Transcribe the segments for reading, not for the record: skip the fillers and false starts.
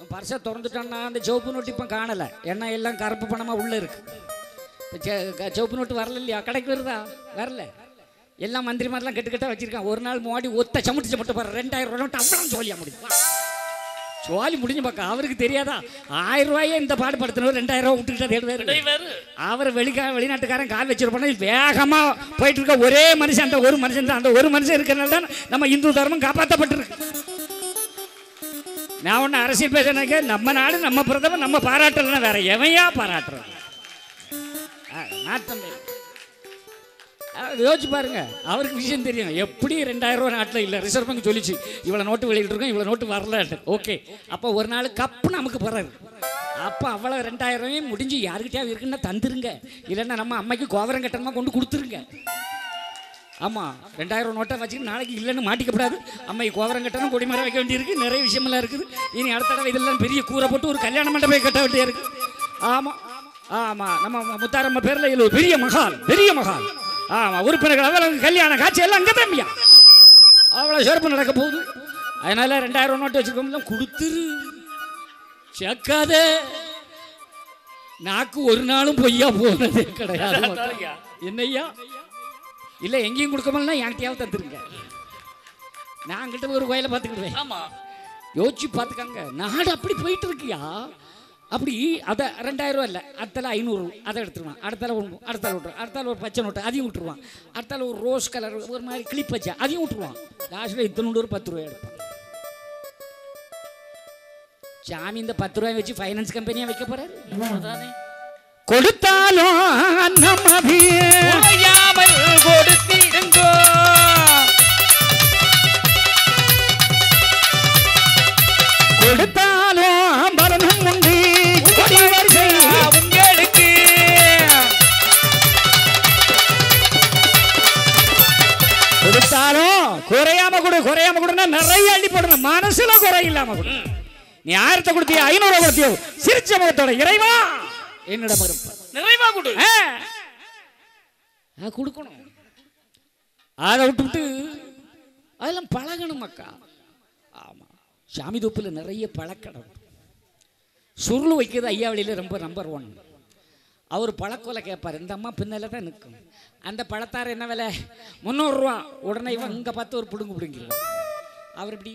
பர்ஸை திறந்துட்டோன்னா அந்த சிவப்பு நோட்டு இப்போ காணலை, ஏன்னா எல்லாம் கருப்பு பணமாக உள்ளே இருக்குது. இப்போ சிவப்பு நோட்டு வரல இல்லையா, கடைக்கு வருதா? வரல. எல்லாம் மந்திரி மாதிரிலாம் கெட்டுக்கட்டாக வச்சுருக்கான். ஒரு நாள் மோடி ஒத்த சமுட்டி சமுட்ட போகிற 2000 நோட்டு அவ்வளோ சோழியாக முடியும். சோழி முடிஞ்சு பார்க்க அவருக்கு தெரியாதா? 1000 ரூபாயே இந்த பாடுபடுத்தினவர் 2000 ரூபா விட்டுக்கிட்டா தேடுவார். அவர் வெளிநாட்டுக்காரன் கால் வச்சிருப்போம். வேகமாக போயிட்டு இருக்க ஒரே மனுஷன் அந்த ஒரு மனுஷன் தான். அந்த ஒரு மனுஷன் இருக்கிறனால தான் நம்ம இந்து தர்மம் காப்பாற்றப்பட்டிருக்கு. நான் ஒன்று அரசியல் பேசுறேன்னாக்க நம்ம நாடு நம்ம பிரதமர் நம்ம பாராட்டலாம், வேற எவையா பாராட்டுறோம்? நாட்டம் யோசிச்சு பாருங்க, அவருக்கு விஷயம் தெரியும். எப்படி 2000 ரூபா நாட்டில் இல்லை, ரிசர்வ் பேங்க் சொல்லிச்சு இவ்வளோ நோட்டு வெளியிட்டு இருக்கோம், இவ்வளோ நோட்டு வரல. ஓகே, அப்போ ஒரு நாள் கப்பு நமக்கு போறாரு. அப்போ அவ்வளோ 2000 முடிஞ்சு யாருக்கிட்டே இருக்குன்னா தந்துருங்க, இல்லைன்னா நம்ம அம்மைக்கு கோவரம் கட்டணமாக கொண்டு கொடுத்துருங்க. ஆமாம், 2000 நோட்டை வச்சுட்டு நாளைக்கு இல்லைன்னு மாட்டிக்கப்படாது. அம்மை கோவரம் கட்டணும், கொடிமரம் வைக்க வேண்டியிருக்கு, நிறைய விஷயமெல்லாம் இருக்குது. இனி அடுத்த தடவை இதெல்லாம் பெரிய கூரை போட்டு ஒரு கல்யாண மண்டபம் கட்ட வேண்டியா இருக்கு. ஆமாம் ஆமாம், நம்ம முத்தாரம்ம பேரில் இது பெரிய மகால், பெரிய மகால். ஆமாம், உறுப்பினர்கள் அவ்வளவு கல்யாண காட்சி எல்லாம் அங்கே தம்பியா அவ்வளோ சிறப்பு நடக்க போகுது. அதனால 2000 நோட்டு வச்சுருக்கோம், கொடுத்துரு, சேர்க்காத. நாக்கு ஒரு நாளும் பொய்யா போனதே கிடையாது. என்னையா இல்லை, எங்கேயும் கொடுக்க முடியல, என்கிட்டயாவது தந்துருங்க. நான் கிட்ட ஒரு கோயிலை பார்த்துக்கிடுவேன். ஆமாம், யோசிச்சு பார்த்துக்காங்க. நாடு அப்படி போயிட்டு இருக்கியா? அப்படி அதை 2000 ரூபா இல்லை, அடுத்தால 500 அதை எடுத்துருவான். அடுத்தால விட்டுருவான். அடுத்தால ஒரு பச்சை நோட்டு அதையும் விட்டுருவான். அடுத்தால ஒரு ரோஸ் கலர் ஒரு மாதிரி கிளிப் வச்சா அதையும் விட்டுருவான். லாஸ்ட்டில் இத்தனோடு ஒரு 10 ரூபாய் எடுப்பான். சாமி இந்த 10 ரூபாய் வச்சு ஃபைனான்ஸ் கம்பெனியாக வைக்க போறாரு. கொடுத்தாலும் கொடுத்திடுங்கோ, கொடுத்தாலும் பலனும் உண்டு உங்களுக்கு. கொடுத்தாலும் குறையாம கொடு, குறையாம கொடுனா நிறைய அள்ளி போடணும், மனசுல குறை இல்லாம கொடு. நீ 1000 கொடுத்தியோ 500 கொடுத்தியோ சிரிச்ச முகத்தோட இறைவா என்னிடம் நிறைவா கொடு கொடுக்கணும். அதை விட்டுவிட்டு அதெல்லாம் பழகணும் மக்கா. ஆமா, சாமி தோப்பில் நிறைய பழக்கடம். சுருள் வைக்கிறது ஐயாவளியில் ரொம்ப நம்பர் 1. அவர் பழக்கொலை கேட்பார், இந்த அம்மா பின்னால தான் நிற்கும். அந்த பழத்தார் என்ன விலை? 300 ரூபா. உடனே இவன் இங்கே பார்த்து ஒரு பிடுங்கு பிடுங்கிடுவான். அவர் இப்படி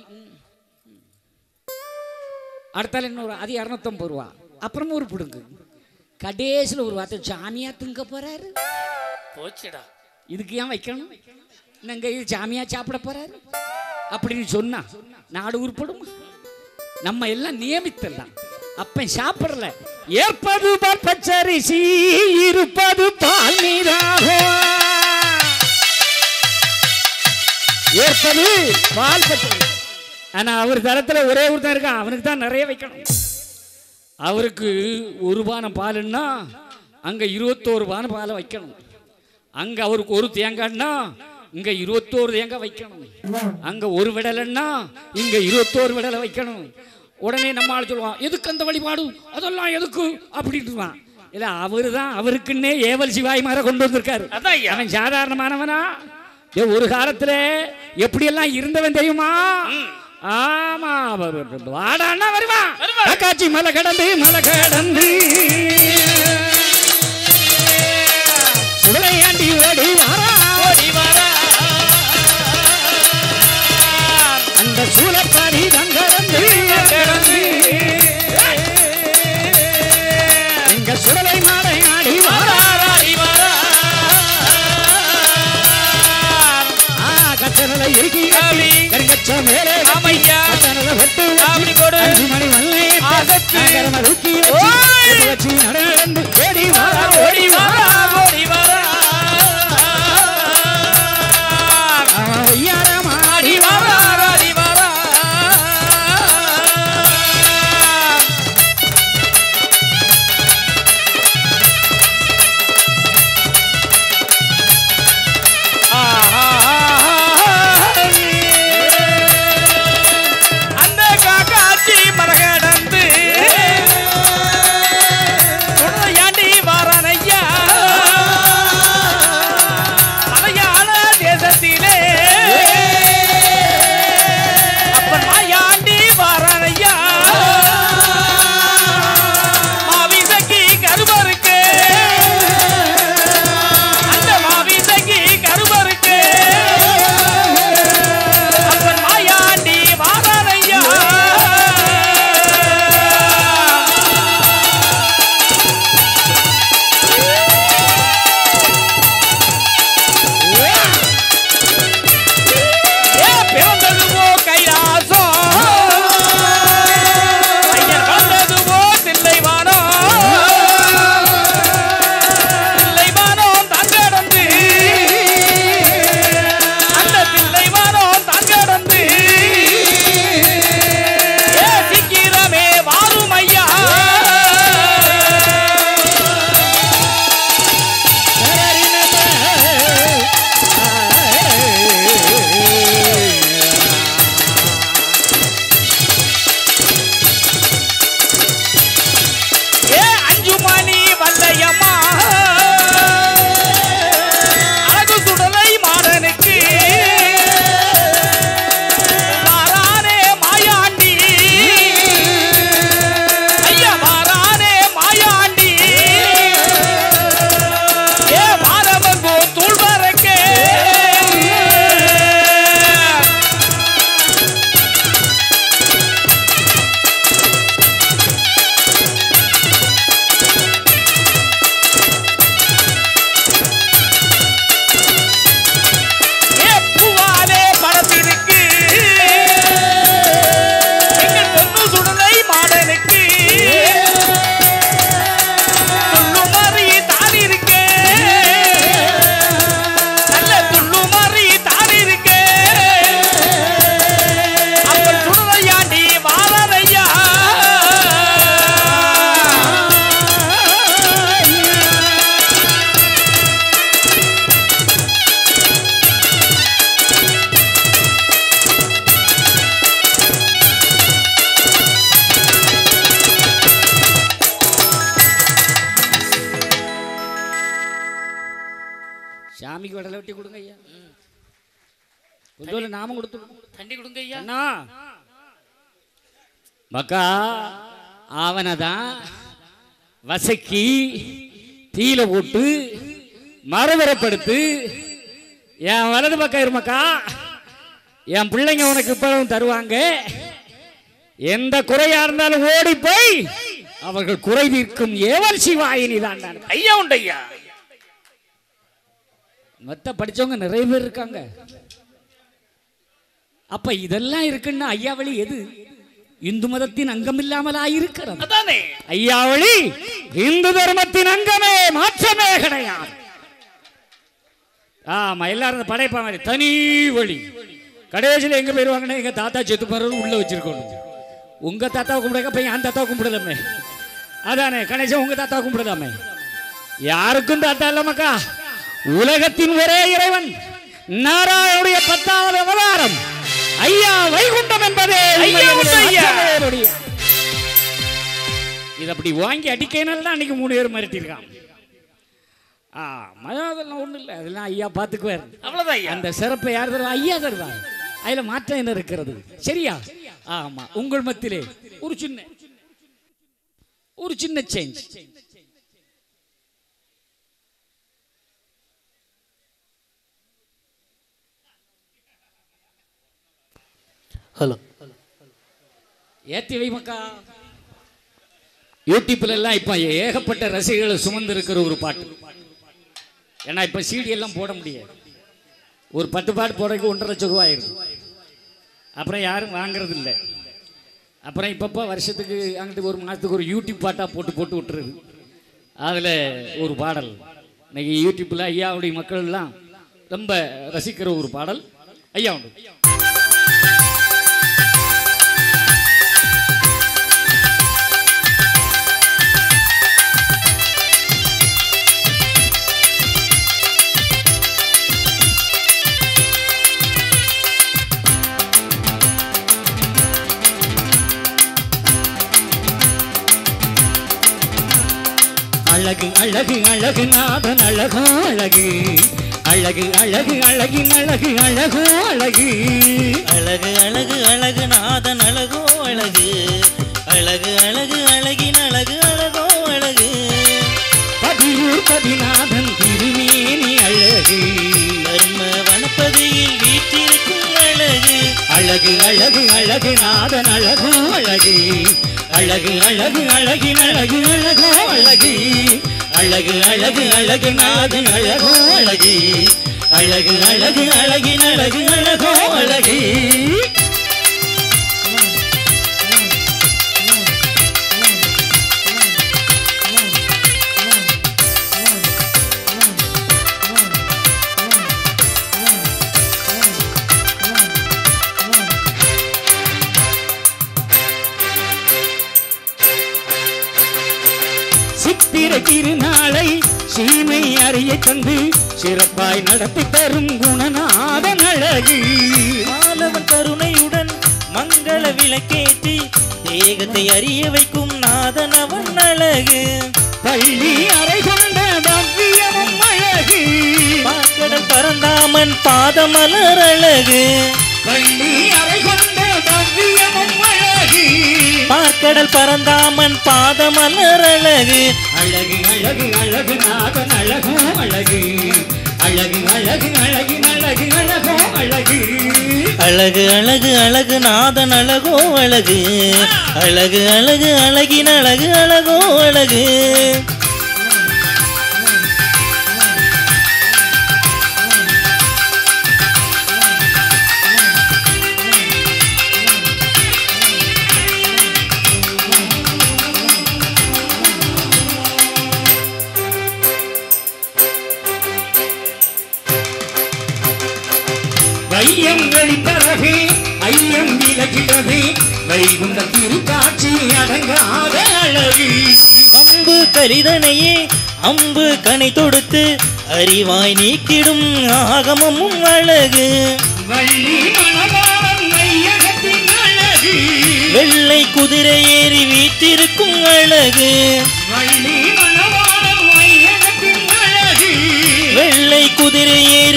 அடுத்தால இன்னொரு அது 250 ரூபா. அப்புறமும் ஒரு பிடுங்கு. கடைசியில் ஒரு வார்த்தை, சாமியா திங்க போறாரு. போச்சுடா, இதுக்கு ஏன் வைக்கணும்? நாங்கள் இது சாமியா சாப்பிட போறாரு அப்படின்னு சொன்னா நாடு உருப்படும். நம்ம எல்லாம் நியமித்தலாம். அப்ப சாப்பிடல. ஏற்பது பச்சரிசி, இருப்பது பால் நீராக. ஏற்பது பால் பச்சரிசி. ஆனா அவர் தரத்துல ஒரே ஒருத்தன் இருக்கான், அவனுக்கு தான் நிறைய வைக்கணும். அவருக்கு 1 பானம் பாலுன்னா அங்க 21 பானம் பாலை வைக்கணும். அங்க அவருக்கு 1 தேங்காய்னா இங்க 21 தேங்காய் வைக்கணும். அங்க 1 விடலைன்னா இங்க 21 விடலை வைக்கணும். உடனே நம்ம ஆள் சொல்லுவான், எதுக்கு அந்த வழிபாடு, அதெல்லாம் எதுக்கு அப்படின்ட்டுவான். இல்ல, அவரு தான் அவருக்குன்னே ஏவல் சிவாய் மாற கொண்டு வந்திருக்காரு. அவன் சாதாரணமானவனா? ஒரு காலத்துல எப்படியெல்லாம் இருந்தவன் தெரியுமா? ஆமா, வாடான்னா வருவான். காட்சி மலை கடந்து சுடலையாண்டி ஓடி வாரா, அந்த சூழப்பாடி தங்கரந்து எங்க சுடலை மாடை ஆடி வாரா. கச்சனலை இருக்கி கருங்கச்ச மேலே கச்சனலை வெட்டு 5 மணி வல்லை தூக்கி வச்சு நடந்து ஓடி வாரா ஐயாரமாடி வாரா. யாண்டி வாரானையா மாட்டுக்கு விடலை வெட்டி கொடுங்க ஐயா. கொஞ்சம் நாம கொடுத்து தண்ணி கொடுங்க ஐயா. மக்கா அவனை தான் வசக்கி தீல போட்டு மரவரைப்படுத்து. என் வலது பக்கம் இருமக்கா, என் பிள்ளைங்க உனக்கு இப்பவும் தருவாங்க. எந்த குறையா இருந்தாலும் ஓடி போய் அவர்கள் குறை தீர்க்கும் ஏவல் சிவாயினி தான் ஐயா. உண்டு ஐயா. மொத்த படிச்சவங்க நிறைய பேர் இருக்காங்க. அப்ப இதெல்லாம் இருக்குன்னா ஐயாவளி எது? இந்து மதத்தின் அங்கம் இல்லாமல் ஆயிருக்கிறது. ஐயாவளி இந்து தர்மத்தின் அங்கமே, மாற்றமே கிடையாது. ஆமா, எல்லாரும் படைப்பா மாதிரி தனி வழி. கடைசியில் எங்க போயிருவாங்கன்னா எங்க தாத்தா செத்து போறது உள்ள வச்சிருக்கணும். உங்க தாத்தாவை கும்பிடுங்க, போய் என் தாத்தாவை கும்பிடலாமே. அதானே கணேசன், உங்க தாத்தாவை கும்பிடலாமே. யாருக்கும் தாத்தா இல்லமக்கா. உலகத்தின் ஒரே இறைவன் நாராயணுடைய 10வது அவதாரம் ஐயா வைகுண்டம் என்பதே. இது அப்படி வாங்கி அடிக்கையினால தான் அன்னைக்கு 3 பேர் மிரட்டிருக்கான். அதெல்லாம் ஒண்ணும் இல்லை, அதெல்லாம் ஐயா பார்த்துக்குவார். அவ்வளவுதான். அந்த சிறப்பை யார் தருவா? ஐயா தருவார். அதுல மாற்றம் என்ன இருக்கிறது? சரியா? ஆமா, உங்கள் மத்தியிலே ஒரு சின்ன சேஞ்ச். ஹலோ, ஏத்தி வை மக்கா. யூடியூப்ல எல்லாம் இப்ப ஏகப்பட்ட ரசிகர்களை சுமந்து இருக்கிற ஒரு பாட்டு. ஏன்னா இப்ப சிடி எல்லாம் போட முடியாது. ஒரு 10 பாட்டு போடுறதுக்கு 1.5 லட்சம் ரூபாய் ஆயிடுது. அப்புறம் யாரும் வாங்குறது இல்லை. அப்புறம் இப்பப்போ வருஷத்துக்கு அங்கிட்டு ஒரு மாதத்துக்கு ஒரு யூடியூப் பாட்டாக போட்டு விட்டுருது. அதில் ஒரு பாடல் இன்னைக்கு யூடியூப்பில் ஐயாவுடைய மக்கள் எல்லாம் ரொம்ப ரசிக்கிற ஒரு பாடல் ஐயா உண்டு. அழகு அழகு அழகு நாதன் அழகோ அழகு, அழகு அழகு அழகின் அழகு அழகோ அழகு, அழகு அழகு அழகு நாதன் அழகோ அழகு, அழகு அழகு அழகின் அழகு அழகோ அழகு, பதியூர் பதிநாதன் திருமேனி அழகு, தர்ம வனப்பதியில் வீற்றிருக்கும் அழகு, அழகு அழகு அழகு நாதன் அழகோ அழகு, அழகு அழகு அழகின் அழகு அழகோ அழகு, அழகு அழகு அழகு நாதன் அழகோ அழகு, அழகு அழகு அழகின் அழகு அழகோ அழகு. சித்திரை திருநாளை சீமை அறிய தந்து சிறப்பாய் நடத்தி தரும் குணநாதன் அழகு, மாலவன் கருணையுடன் மங்கள விளக்கேற்றி தேகத்தை அறிய வைக்கும் நாதன் அவன் அழகு, பள்ளி அறை கொண்ட தவ்வியமும் அழகு, பாக்கடல் பரந்தாமன் பாதமலர் அழகு, பள்ளி அறை கொண்ட தவ்வியமும் அழகு, பாக்கடல் பரந்தாமன் பாதமலர் அழகு, அழகு அழகு அழகு நாதன் அழகோ அழகு, அழகு அழகு அழகின் அழகு அழகோ அழகு, அழகு அழகு அழகு நாதன் அழகோ அழகு, அழகு அழகு அழகின் அழகு அழகோ அழகு. வையம் வெளிப்பறகு ஐயம் விலகிறது வைகுண்ட திருக்காட்சி அடங்காத அழகு, அம்பு கலிதனையே அம்பு கனை தொடுத்து அறிவாய் நீக்கிடும் ஆகமமும் அழகு, வள்ளி மணவாளன் மையகத்தின் அழகு, வெள்ளை குதிரை ஏறி வீற்றிருக்கும் அழகு, வள்ளி மணவாளன் மையகத்தின் அழகு, வெள்ளை குதிரை ஏறி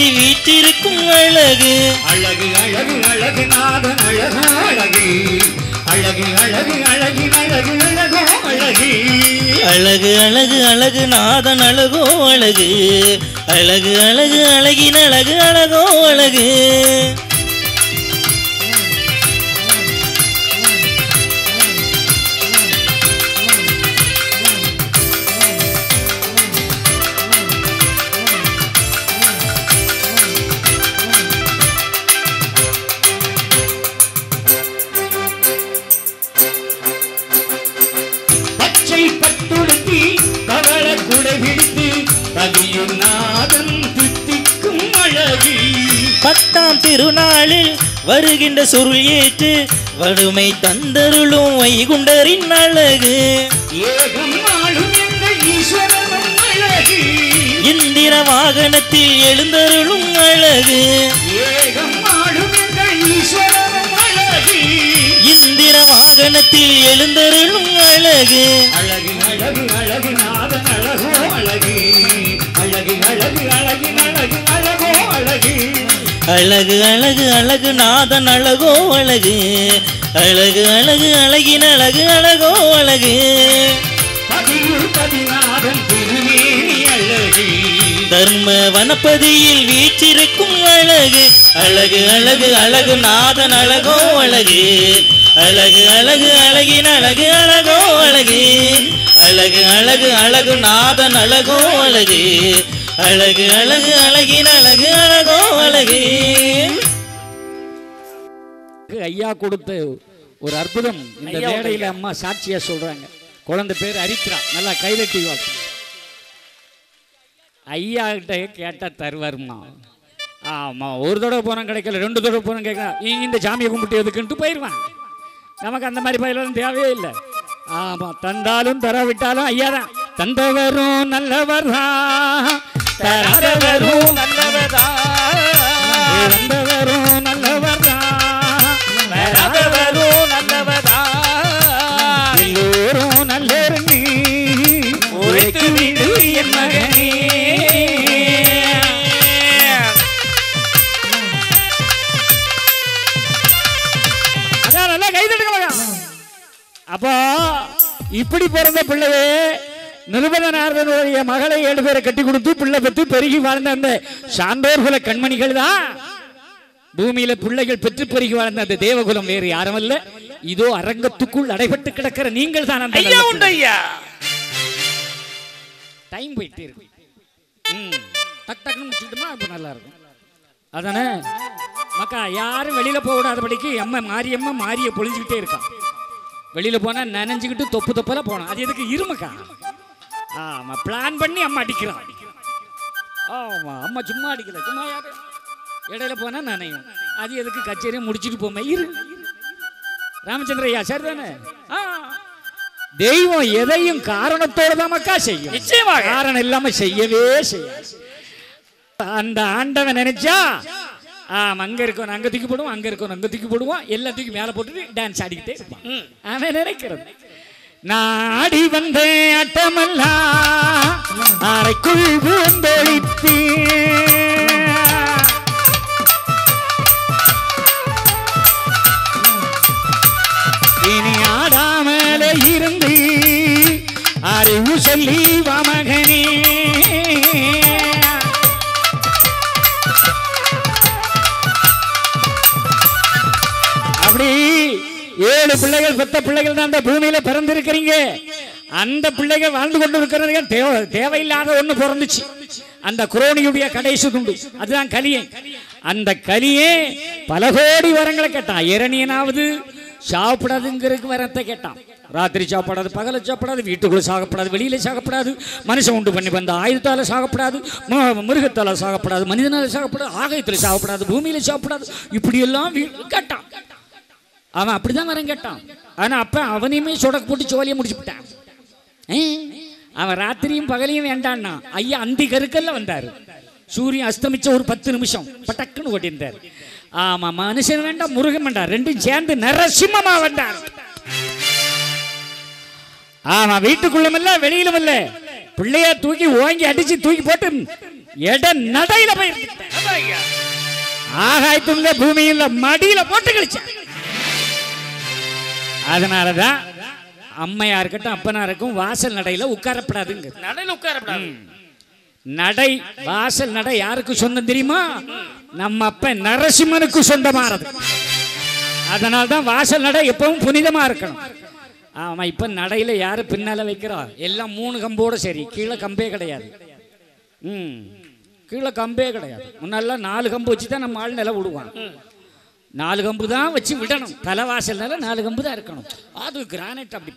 அழகு அழகு அழகு அழகு நாதன் அழகு அழகு அழகு அழகு அழகின் அழகு அழகோ அழகு அழகு அழகு அழகு நாதன் அழகோ அழகு அழகு அழகு அழகின் அழகு அழகோ அழகு பத்தாம் திருநாளில் வருகின்ற சுருள் ஏற்று வறுமை தந்தருளும் வைகுண்டரின் அழகு இந்திர வாகனத்தில் எழுந்தருளும் அழகு இந்திர வாகனத்தில் எழுந்தருளும் அழகு அழகு அழகு அழகு நாதன் அழகோ அழகு அழகு அழகு அழகின் அழகு அழகோ அழகு அழகு அழகு அழகு நாதன் அழகோ அழகு அழகு அழகு அழகின் அழகு அழகோ அழகு பதிநாதன் திருமேனி அழகு தர்ம வனப்பதியில் வீற்றிருக்கும் அழகு அழகு அழகு அழகு நாதன் அழகோ அழகு அழகு அழகு அழகின் அழகு அழகோ அழகு அழகு அழகு அழகு நாதன் அழகோ அழகு அழகு அழகு அழகின் அழகு அழகோ அழகு ஐயா கொடுத்த ஒரு அற்புதம் இந்த மேடையில அம்மா சாட்சியா சொல்றாங்க. குழந்தை பேர் ஹரித்ரா. நல்லா கைதட்டி வாழ்த்து. ஐயா கிட்ட கேட்டா தருவாருமா. ஆமா, ஒரு தடவை போனா கிடைக்கல, 2 தடவை போனா கேட்கலாம், இந்த சாமியை கும்பிட்டு எதுக்குன்ட்டு போயிடுவான். நமக்கு அந்த மாதிரி பயிலும் தேவையே இல்லை. ஆமா, தந்தாலும் தரவிட்டாலும் ஐயா தான். தந்தவரும் நல்லவர்தா, தரவரும் நல்லவர்தா, தந்தவரும் நல்லவர்தா, தரவரும் நல்லவர்தா, எல்லோரும் நல்லவர்னு உரைத்து விடு என் மகனே. அதான் நல்லா கைதட்டுங்க. அப்போ இப்படி பிறந்த பிள்ளையே நிருபதனாரனுடைய மகளை 7 பேரை கட்டி கொடுத்து பிள்ளை பெற்று பெருகி வாழ்ந்த அந்த சான்றோர்குல கண்மணிகள் தான் பூமியில பிள்ளைகள் பெற்று பெருகி வாழ்ந்த அந்த தேவகுலம் வேறு யாரும் அல்ல. இதோ அரங்கத்துக்குள் அடைபட்டு கிடக்கிற நீங்கள் தான். அந்த டைம் போயிட்டே இருக்கு. டக் டக்குன்னு முடிச்சுட்டுமா அப்ப நல்லா இருக்கும். அதானே மக்கா, யாரும் வெளியில போக விடாதபடிக்கு அம்மா மாரியை பொழிஞ்சுக்கிட்டே இருக்கான். வெளியில போனா நனைஞ்சுக்கிட்டு தொப்பு தொப்பல போனோம். அது எதுக்கு இருமக்கா? ஆமா, பிளான் பண்ணி அம்மா அடிக்கிறான். ஆமா, அம்மா சும்மா அடிக்கல, சும்மா யாரு இடையில போனா நனையும். அது எதுக்கு? கச்சேரியை முடிச்சுட்டு போமே இரு. ராமச்சந்திர ஐயா சரிதானே? தெய்வம் எதையும் காரணத்தோடு தான் மக்கா செய்யும். நிச்சயமா காரணம் இல்லாம செய்யவே செய்யாது. அந்த ஆண்டவன் நினைச்சா அங்க இருக்கணும் அங்க தூக்கி போடுவோம், அங்க இருக்கணும் அங்க தூக்கி போடுவோம், எல்லாத்துக்கும் மேல போட்டுட்டு டான்ஸ் ஆடிக்கிட்டே இருப்பான். அவன் நினைக்கிறது நாடி வந்த அட்டமல்லா அறைக்குள் பூந்தொழித்து இனி ஆடாமலே இருந்து அறிவு சொல்லி வாமகனே. அப்படி 7 பிள்ளைகள் பெத்த பிள்ளைகள் தான் அந்த பூமியில பிறந்திருக்கிறீங்க. அந்த பிள்ளைகள் வாழ்ந்து கொண்டு இருக்கிறது தேவையில்லாத ஒண்ணு பிறந்துச்சு. அந்த குரோனியுடைய கடைசி துண்டு, அதுதான் கலியே. அந்த கலியே பல கோடி வரங்களை கேட்டான். இரணியனாவது சாப்பிடாதுங்கிறதுக்கு வரத்தை கேட்டான். ராத்திரி சாப்பிடாது, பகல சாப்பிடாது, வீட்டுக்குள்ள சாகப்படாது, வெளியில சாகப்படாது, மனுஷன் உண்டு பண்ணி வந்த ஆயுதத்தால சாகப்படாது, மிருகத்தால சாகப்படாது, மனிதனால சாகப்படாது, ஆகாயத்தில் சாகப்படாது, பூமியில சாப்பிடாது, இப்படியெல்லாம் கேட்டான். அவன் அப்படிதான் வரம் கேட்டான். ஆனா அப்ப அவனையுமே சொடக்கு போட்டு சோழியை முடிச்சுட்டான். அவன் ராத்திரியும் பகலையும் வேண்டான்னா ஐயா அந்தி கருக்கல்ல வந்தாரு. சூரியன் அஸ்தமிச்ச ஒரு 10 நிமிஷம் பட்டக்குன்னு ஓட்டியிருந்தார். ஆமா, மனுஷன் வேண்டாம், முருகன் வேண்டாம், ரெண்டும் சேர்ந்து நரசிம்மமா வந்தார். ஆமா, வீட்டுக்குள்ளும் இல்ல வெளியிலும் இல்ல, பிள்ளைய தூக்கி ஓங்கி அடிச்சு தூக்கி போட்டு எட நடையில போயிருக்க. ஆகாயத்துள்ள பூமியில் மடியில போட்டு கழிச்சான். அதனாலதான் அம்மையா இருக்கட்டும் அப்பனா இருக்கும் வாசல் நடையில உட்காரப்படாதுங்க. நடையில உட்காரப்படாது. நடை வாசல் நடை யாருக்கு சொந்தம் தெரியுமா? நம்ம அப்ப நரசிம்மனுக்கு சொந்தமானது. அதனால்தான் வாசல் நடை எப்பவும் புனிதமா இருக்கணும். ஆமா, இப்ப நடையில யாரு பின்னால வைக்கிறா? எல்லாம் 3 கம்போட சரி, கீழே கம்பே கிடையாது. கீழே கம்பே கிடையாது. முன்னெல்லாம் 4 கம்பு வச்சு தான் நம்ம ஆள் நில விடுவான். 4 கம்பு தான் வச்சு விடணும். தலைவாசல் நில 4 கம்பு தான் இருக்கணும். அது கிரானைட் அப்படி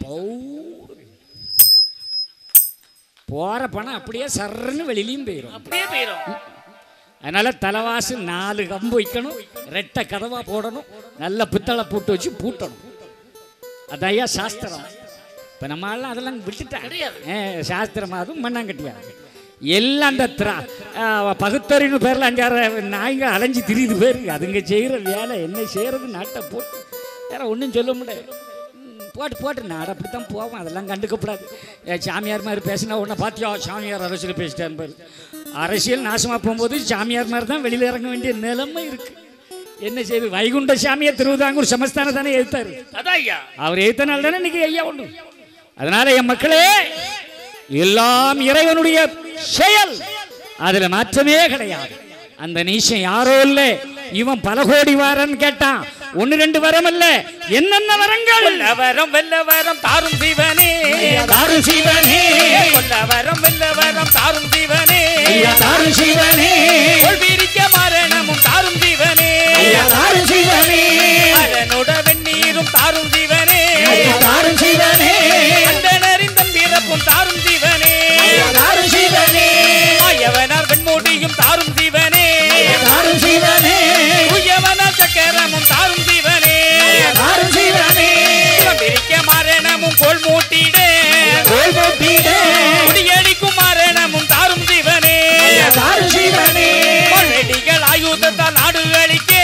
போற பணம் அப்படியே சர்ன்னு வெளியிலையும் போயிடும். அப்படியே போயிடும். அதனால தலைவாசல் 4 கம்பு வைக்கணும். ரெட்டை கதவா போடணும். நல்ல பித்தளை போட்டு வச்சு பூட்டணும். அதையா சாஸ்திரம். இப்ப நம்ம ஆள்லாம் அதெல்லாம் விட்டுட்டாங்க. சாஸ்திரம் அதுவும் மண்ணாங்கட்டியா எல்லாம் அந்த பகுத்தறின்னு பேர்ல 5-6 நாய்ங்க அலைஞ்சு திரியுது பேரு. அதுங்க செய்யற வேலை என்ன செய்யறது? நாட்டை போட்டு வேற ஒன்றும் சொல்ல முடியாது. போட்டு நாடு அப்படித்தான் போவோம். அதெல்லாம் கண்டுக்கப்படாது. சாமியார் மாதிரி பேசினா உடனே பாத்தியா சாமியார் அரசியல் பேசிட்டான் பாரு. அரசியல் நாசமா போகும்போது சாமியார் மாதிரி தான் வெளியில இறங்க வேண்டிய நிலைமை இருக்கு. என்ன செய்யுது? வைகுண்ட சாமியை திருவிதாங்கூர் சமஸ்தானம் தானே எழுத்தாரு. அவர் எழுத்தனால தானே இன்னைக்கு ஐயா உண்டு. அதனால என் மக்களே, எல்லாம் இறைவனுடைய செயல், அதுல மாற்றமே கிடையாது. அந்த நீசன் யாரோ இல்ல, இவன் பல கோடி வாரன்னு கேட்டான். 1-2 வரம் அல்ல, என்னென்ன வரங்கள்? வெல்ல வரம் தாரும் சிவனே, தாரும் சிவனே. வெல்ல வரம் தாரும் சிவனே, தாரும் சிவனே. பிரிக்க மரணமும் தாரும் சிவனே, தாரும் சிவனே. அதனோட வெந்நீரும் தாரும் சிவனே, தாரும் சிவனே. அந்தனரின் பிறப்பும் தாரும் சிவனே, தாரும் சிவனே. மாயவனார் வெண்மூடியும் தாரும் சிவனே, தாரும் சிவனே. உயவனார் சக்கரமும் தாரும் சிவனே, தாரும் சிவனே. பிரிக்க மரணமும் கோல் மூட்டிடே, குடியடிக்கும் மரணமும் தாரும் சிவனே, தாரும் சிவனே. வெடிகள் ஆயுதத்தால் நாடு அழிக்க,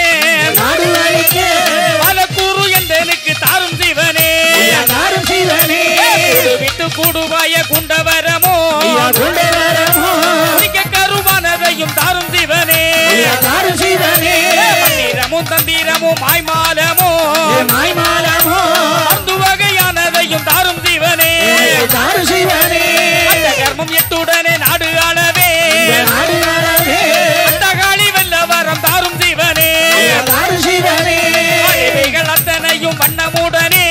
பல கூறு என்றனுக்கு தாரும் சிவனே, தாரும் சிவனே. விட்டு கூடுவாய குண்டவரமோ, கருவானதையும் தாரும் சிவனே, தாரும் சிவனே. மந்திரமும் தந்திரமும் மாய்மாலமோ, மருந்து வகையானதையும் தாரும் சிவனே, தாரும் சிவனே. அந்த கர்மம் எட்டுடனே நாடு ஆளவே, அட்டகாளி வெல்ல வரம் தாரும் சிவனே, தாரும் சிவனே. அழிவைகள் அத்தனையும் வண்ணமுடனே,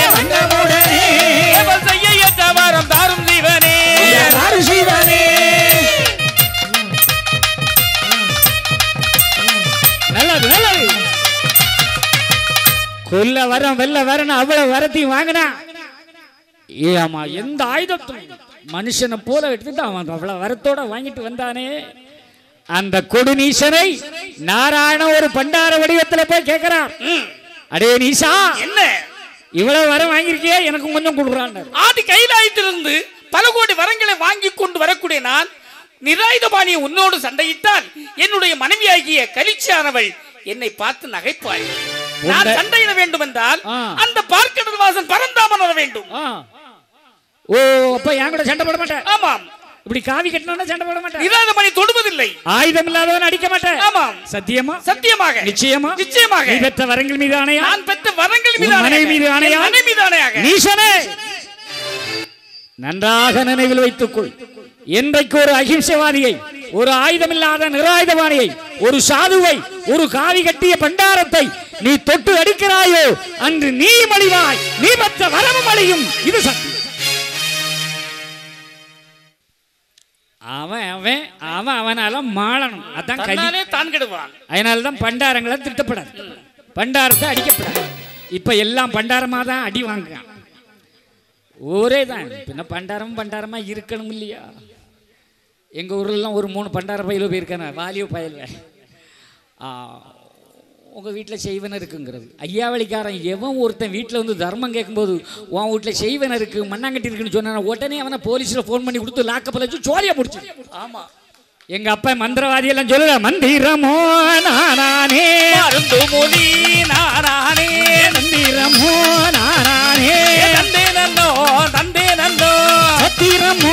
ஏவல் செய்ய ஏற்ற வரம் தாரும் சிவனே, தாரும் சிவனே. நல்லது நல்லது. கொல்ல வரம் வெல்ல வரணும் அவ்வளவு வரத்தையும் வாங்கினா. ஆமா, எந்த ஆயுதத்தும் மனுஷனை போல எடுத்துட்டு அவன் அவ்வளவு வரத்தோட வாங்கிட்டு வந்தானே. அந்த கொடுநீசனை நாராயண ஒரு பண்டார வடிவத்துல போய் கேட்கிறான். அடே நீசா, என்ன இவ்வளவு வரம் வாங்கியிருக்கியே, எனக்கு கொஞ்சம் கொடுக்குறான். ஆதி கைலாயத்திலிருந்து பல கோடி வரங்களை வாங்கி கொண்டு வரக்கூடிய நான் நிராயுதபாணியை உன்னோடு சண்டையிட்டால் என்னுடைய மனைவியாகிய கலிச்சியானவள் என்னை பார்த்து நகைப்பாள். நான் சண்டையிட வேண்டும் என்றால் அந்த பார்க்கடல் வாசன் பரந்தாமன் வர வேண்டும். ஓ, அப்ப என் கூட சண்டை போட மாட்டேன். ஆமாம், இப்படி காவி கட்டணும்னா சண்டை போட மாட்டேன். நிராயுதபாணி தொடுவதில்லை. ஆயுதம் இல்லாதவன் அடிக்க மாட்டேன். ஆமாம், சத்தியமா? சத்தியமாக, நிச்சயமா, நிச்சயமாக. நீ பெற்ற வரங்கள் மீது ஆணையா? நான் பெற்ற வரங்கள் மீது மனைவி மீது ஆணையா? மனைவி மீது ஆணையாக. நீசனே, நன்றாக நினைவில் வைத்துக்கொள். என்றைக்கு ஒரு அகிம்சைவாதியை, ஒரு ஆயுதமில்லாத நிராயுதவாணியை, ஒரு சாதுவை, ஒரு காவி கட்டிய பண்டாரத்தை நீ தொட்டு அடிக்கிறாயோ, அன்று நீ மடிவாய், நீ பெற்ற வரமும் அழியும். இது சத்தியம். அவனால மாளணும். அதான் தான் கெடுவான். அதனாலதான் பண்டாரங்களை திட்டப்படாது, பண்டாரத்தை அடிக்கப்படாது. இப்ப எல்லாம் பண்டாரமா தான் அடி வாங்குறான். ஒரே தான். பின்ன பண்டாரமா இருக்கணும் இல்லையா? எங்க ஊர்லாம் ஒரு 3 பண்டார பயில போயிருக்கான வாலியோ பயில்வ. உங்கள் வீட்டில் செய்வன இருக்குங்கிறது. ஐயாவளிக்காரன் எவன் ஒருத்தன் வீட்டில் வந்து தர்மம் கேட்கும்போது உன் வீட்டில் செய்வன இருக்கு, மண்ணாங்கட்டி இருக்குன்னு சொன்னா உடனே அவனை போலீஸில் ஃபோன் பண்ணி கொடுத்து லாக்கப்பல வச்சு சோழியை முடிச்சு. ஆமா, எங்க அப்பா மந்திரவாதி எல்லாம் சொல்லல. மந்திரமோ நானே, மொழி நானே, மந்திரமோ நானே, தந்தே நன்னோ தந்தே நன்னோ, சத்திரமோ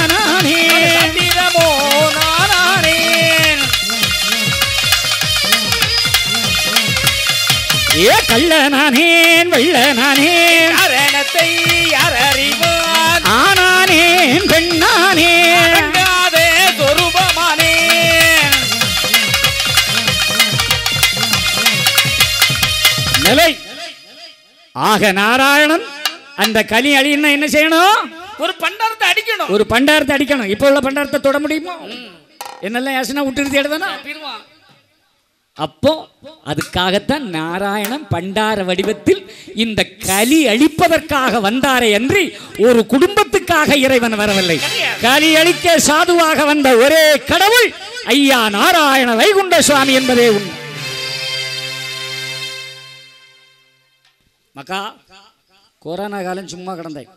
நானே, சத்திரமோ நானே. கள்ள நானேன் வெள்ள நானேன் காரணத்தை யார் அறிவார் ஆனானேன் பெண்ணானேன் அடங்காதே சொரூபமானேன் நிலை ஆக நாராயணன் அந்த கலி அழின்னா என்ன செய்யணும்? ஒரு பண்டாரத்தை அடிக்கணும். ஒரு பண்டாரத்தை அடிக்கணும். இப்ப உள்ள பண்டாரத்தை தொட முடியுமோ? என்னெல்லாம் யாசனா விட்டு தேடுதானா? அப்போ அதுக்காகத்தான் நாராயணன் பண்டார வடிவத்தில் இந்த கலி அழிப்பதற்காக வந்தாரே அன்றி ஒரு குடும்பத்துக்காக இறைவன் வரவில்லை. கலி அழிக்க சாதுவாக வந்த ஒரே கடவுள் ஐயா நாராயண வைகுண்ட சுவாமி என்பதே உண்மை. மக்கா கொரோனா காலம் சும்மா கிடந்தேன்.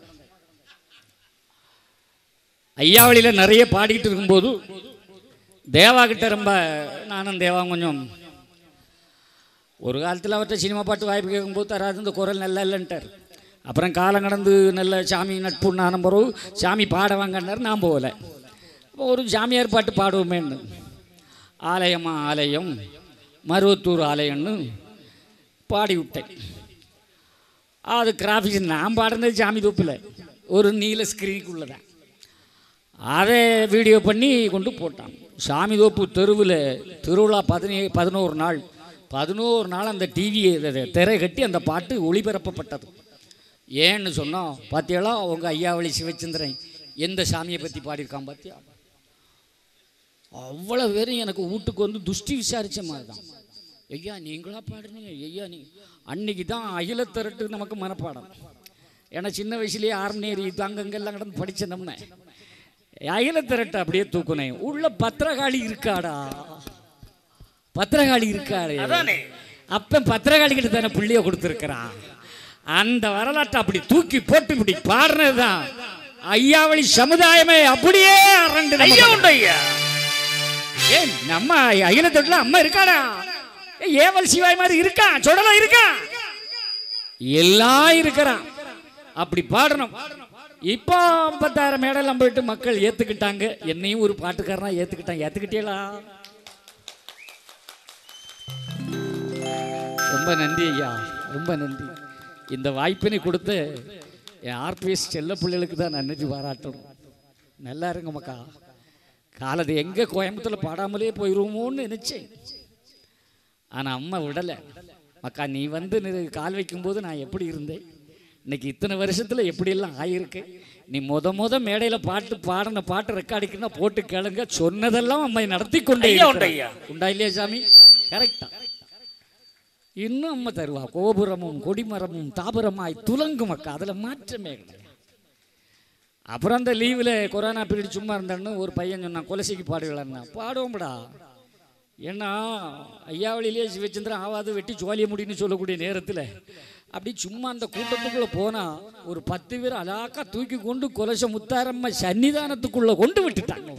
ஐயாவளியில் நிறைய பாடிக்கிட்டு இருக்கும்போது தேவா கிட்ட ரொம்ப நானும் தேவா கொஞ்சம் ஒரு காலத்தில் அவர்கிட்ட சினிமா பாட்டு வாய்ப்பு கேட்கும்போது தராது, இந்த குரல் நல்லா இல்லைன்ட்டார். அப்புறம் காலம் கடந்து நல்ல சாமி நட்பு நானும் பிறகு சாமி பாட வாங்கினார். நான் போகலை. இப்போ ஒரு சாமியார் பாட்டு பாடுவோமேன்னு ஆலயமா ஆலயம் மருவத்தூர் ஆலயம்னு பாடி விட்டேன். அது கிராஃபிக்ஸ் நான் பாடுறது சாமி தோப்பில் ஒரு நீல ஸ்க்ரீனுக்குள்ளே தான். அதை வீடியோ பண்ணி கொண்டு போட்டான். சாமி தோப்பு தெருவில் திருவிழா 11 நாள் அந்த டிவியை திரை கட்டி அந்த பாட்டு ஒளிபரப்பப்பட்டது. ஏன்னு சொன்னோம், பார்த்தியாலா அவங்க ஐயாவளி சிவச்சந்திரன் எந்த சாமியை பற்றி பாடியிருக்கான் பார்த்தியா? அவ்வளோ பேரும் எனக்கு வீட்டுக்கு வந்து துஷ்டி விசாரித்த மாதிரி தான். ஐயா நீங்களா பாடுறீங்க ஐயா நீ அன்னைக்கு தான் அகிலத்திரட்டு நமக்கு மனப்பாடம். ஏன்னா சின்ன வயசுலேயே ஆர்மினேரி அங்கங்கெல்லாம் கடந்து படித்த நம்ம அகிலத்திரட்டு அப்படியே தூக்குனேன். உள்ள பத்திரகாளி இருக்காடா, பத்திரகாளி இருக்காடு. அப்ப பத்திரகாளி கிட்ட தானே புள்ளிய கொடுத்துருக்கிறான். அந்த வரலாற்றை அப்படி தூக்கி போட்டு இப்படி பாடுறதுதான் ஐயாவளி சமுதாயமே அப்படியே ஏன் நம்ம அகிலத்தொட்டுல அம்மா இருக்காடா, ஏவல் சிவாய் மாதிரி இருக்கான், சொடலாம் இருக்கான், எல்லாம் இருக்கிறான். அப்படி பாடணும். இப்போ 50,000 மேடெல்லாம் போயிட்டு மக்கள் ஏத்துக்கிட்டாங்க. என்னையும் ஒரு பாட்டுக்காரனா ஏத்துக்கிட்டாங்க. ஏத்துக்கிட்டேலா? ரொம்ப நன்றி ஐயா, ரொம்ப நன்றி. இந்த வாய்ப்பினை கொடுத்த என் ஆர்பிஎஸ் செல்ல பிள்ளைகளுக்கு தான் நன்றி பாராட்டணும். நல்லா இருங்க மக்கா. காலத்தை எங்கே கோயம்புத்தூரில் பாடாமலே போயிடுவோமோன்னு நினச்சேன். ஆனால் அம்மா விடலை. மக்கா நீ வந்து கால் வைக்கும்போது நான் எப்படி இருந்தேன், இன்னைக்கு இத்தனை வருஷத்தில் எப்படியெல்லாம் ஆகியிருக்கு. நீ முத மேடையில் பாட்டு பாடின பாட்டு ரெக்கார்டிக்குன்னா போட்டு கேளுங்க. சொன்னதெல்லாம் அம்மா நடத்தி கொண்டே உண்டா இல்லையா சாமி? கரெக்டா. இன்னும் அம்மா தருவா. கோபுரமும் கொடிமரமும் தாபரமாய் துலங்கும் அக்கா, அதில் மாற்றமே கிடையாது. அப்புறம் அந்த லீவில் கொரோனா பீரியட் சும்மா இருந்தான்னு ஒரு பையன் சொன்னான், கொலசைக்கு பாடுகளான்னா. பாடுவோம்டா. ஏன்னா ஐயாவளியிலே சிவச்சந்திரன் ஆவாது வெட்டி சோழிய முடின்னு சொல்லக்கூடிய நேரத்தில் அப்படி சும்மா அந்த கூட்டத்துக்குள்ளே போனால் ஒரு 10 பேர் அலாக்கா தூக்கி கொண்டு கொலச முத்தாரம்மா சன்னிதானத்துக்குள்ளே கொண்டு விட்டுட்டாங்க.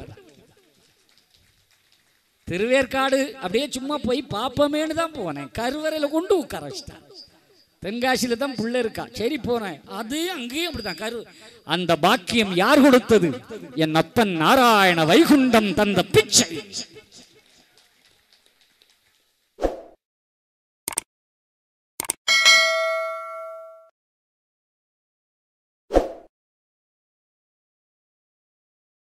திருவேற்காடு அப்படியே சும்மா போய் பாப்பமேன்னு தான் போனேன். கருவறையில் கொண்டு உட்கார வச்சிட்டான். தென்காசியில் தான் புள்ள இருக்கா. சரி போனேன். அது அங்கேயும் அப்படித்தான். அந்த பாக்கியம் யார் கொடுத்தது? என் அப்பன் நாராயண வைகுண்டம் தந்த பிச்சை.